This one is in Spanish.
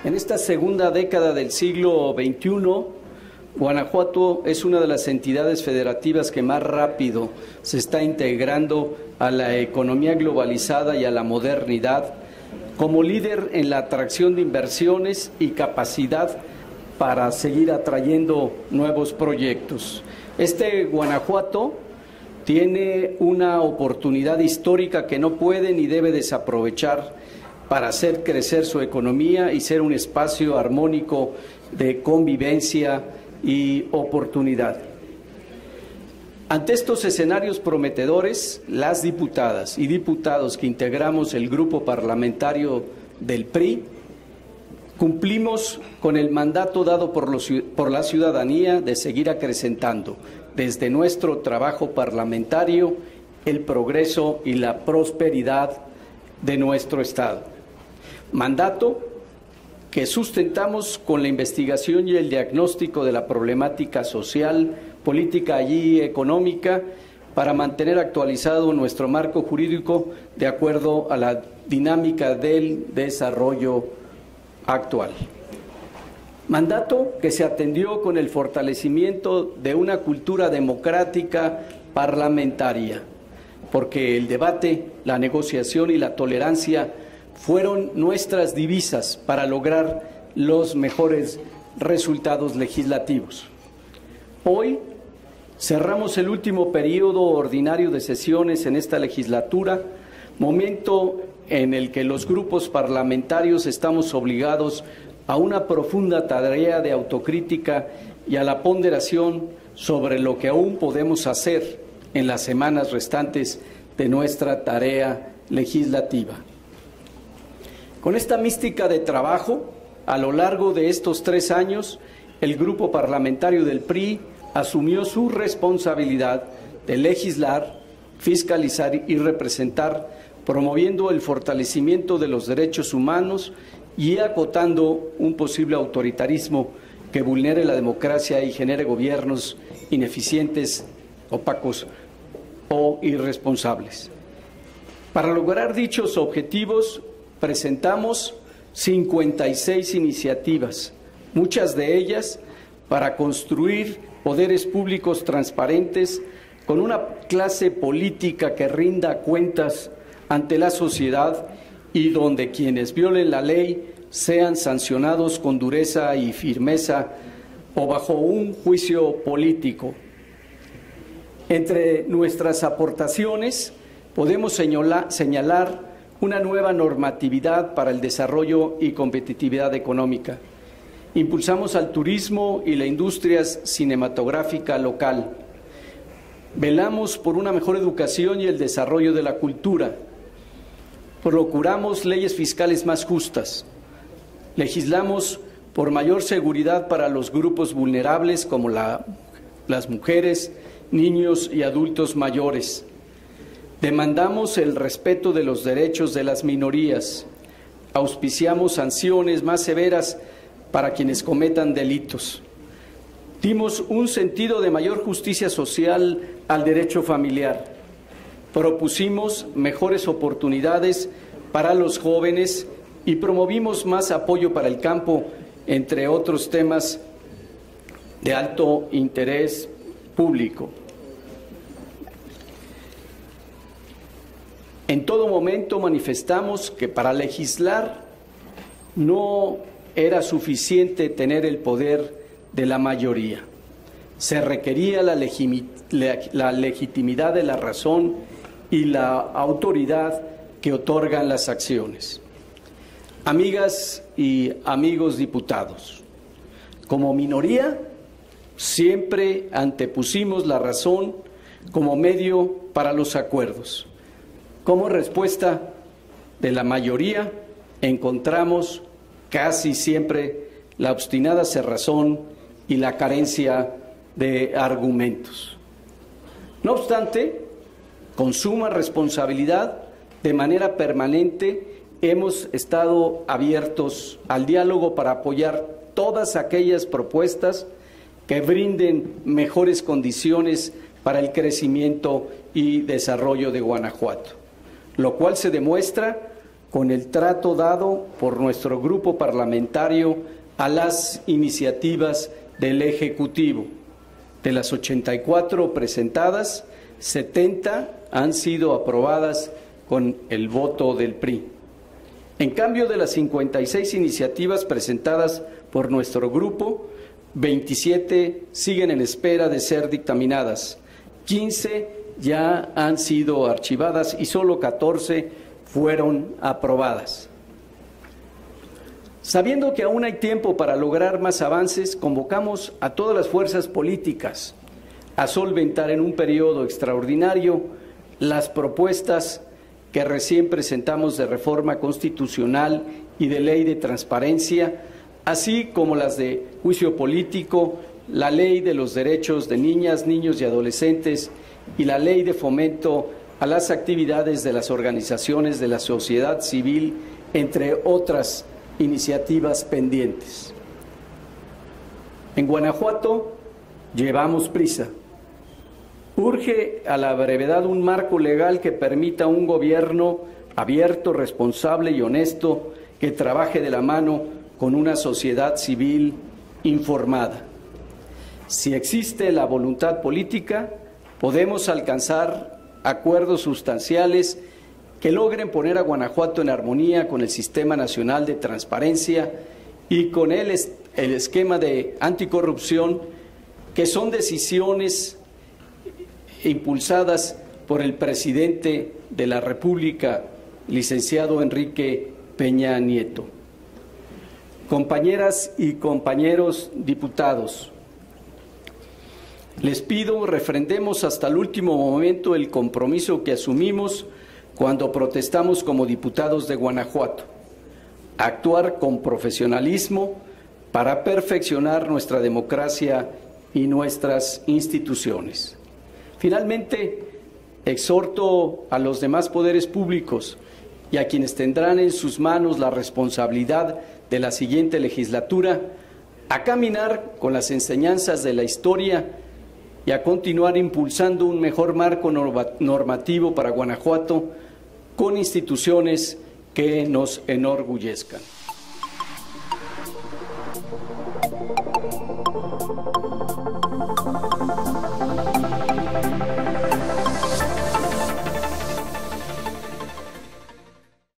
En esta segunda década del siglo XXI, Guanajuato es una de las entidades federativas que más rápido se está integrando a la economía globalizada y a la modernidad, como líder en la atracción de inversiones y capacidad para seguir atrayendo nuevos proyectos. Este Guanajuato tiene una oportunidad histórica que no puede ni debe desaprovechar para hacer crecer su economía y ser un espacio armónico de convivencia y oportunidad. Ante estos escenarios prometedores, las diputadas y diputados que integramos el grupo parlamentario del PRI cumplimos con el mandato dado por la ciudadanía de seguir acrecentando desde nuestro trabajo parlamentario el progreso y la prosperidad de nuestro Estado. Mandato que sustentamos con la investigación y el diagnóstico de la problemática social, política y económica para mantener actualizado nuestro marco jurídico de acuerdo a la dinámica del desarrollo actual. Mandato que se atendió con el fortalecimiento de una cultura democrática parlamentaria, porque el debate, la negociación y la tolerancia fueron nuestras divisas para lograr los mejores resultados legislativos. Hoy cerramos el último periodo ordinario de sesiones en esta legislatura, momento en el que los grupos parlamentarios estamos obligados a una profunda tarea de autocrítica y a la ponderación sobre lo que aún podemos hacer en las semanas restantes de nuestra tarea legislativa. Con esta mística de trabajo, a lo largo de estos 3 años, el grupo parlamentario del PRI asumió su responsabilidad de legislar, fiscalizar y representar, promoviendo el fortalecimiento de los derechos humanos y acotando un posible autoritarismo que vulnere la democracia y genere gobiernos ineficientes, opacos o irresponsables. Para lograr dichos objetivos, presentamos 56 iniciativas, muchas de ellas para construir poderes públicos transparentes con una clase política que rinda cuentas ante la sociedad y donde quienes violen la ley sean sancionados con dureza y firmeza o bajo un juicio político. Entre nuestras aportaciones podemos señalar una nueva normatividad para el desarrollo y competitividad económica. Impulsamos al turismo y la industria cinematográfica local. Velamos por una mejor educación y el desarrollo de la cultura. Procuramos leyes fiscales más justas. Legislamos por mayor seguridad para los grupos vulnerables como las mujeres, niños y adultos mayores. Demandamos el respeto de los derechos de las minorías. Auspiciamos sanciones más severas para quienes cometan delitos. Dimos un sentido de mayor justicia social al derecho familiar. Propusimos mejores oportunidades para los jóvenes y promovimos más apoyo para el campo, entre otros temas de alto interés público. En todo momento manifestamos que para legislar no era suficiente tener el poder de la mayoría. Se requería la legitimidad de la razón y la autoridad que otorgan las acciones. Amigas y amigos diputados, como minoría siempre antepusimos la razón como medio para los acuerdos. Como respuesta de la mayoría encontramos casi siempre la obstinada cerrazón y la carencia de argumentos. No obstante, con suma responsabilidad, de manera permanente, hemos estado abiertos al diálogo para apoyar todas aquellas propuestas que brinden mejores condiciones para el crecimiento y desarrollo de Guanajuato, lo cual se demuestra con el trato dado por nuestro grupo parlamentario a las iniciativas del Ejecutivo. De las 84 presentadas, 70 han sido aprobadas con el voto del PRI. En cambio, de las 56 iniciativas presentadas por nuestro grupo, 27 siguen en espera de ser dictaminadas, 15 ya han sido archivadas y solo 14 fueron aprobadas. Sabiendo que aún hay tiempo para lograr más avances, convocamos a todas las fuerzas políticas a solventar en un periodo extraordinario las propuestas que recién presentamos de reforma constitucional y de ley de transparencia, así como las de juicio político, la ley de los derechos de niñas, niños y adolescentes y la ley de fomento a las actividades de las organizaciones de la sociedad civil, entre otras iniciativas pendientes. En Guanajuato llevamos prisa. Urge a la brevedad un marco legal que permita un gobierno abierto, responsable y honesto que trabaje de la mano con una sociedad civil informada. Si existe la voluntad política, podemos alcanzar acuerdos sustanciales que logren poner a Guanajuato en armonía con el Sistema Nacional de Transparencia y con el esquema de anticorrupción, que son decisiones impulsadas por el presidente de la República, licenciado Enrique Peña Nieto. Compañeras y compañeros diputados, les pido refrendemos hasta el último momento el compromiso que asumimos cuando protestamos como diputados de Guanajuato, actuar con profesionalismo para perfeccionar nuestra democracia y nuestras instituciones. Finalmente, exhorto a los demás poderes públicos y a quienes tendrán en sus manos la responsabilidad de la siguiente legislatura a caminar con las enseñanzas de la historia y a continuar impulsando un mejor marco normativo para Guanajuato con instituciones que nos enorgullezcan.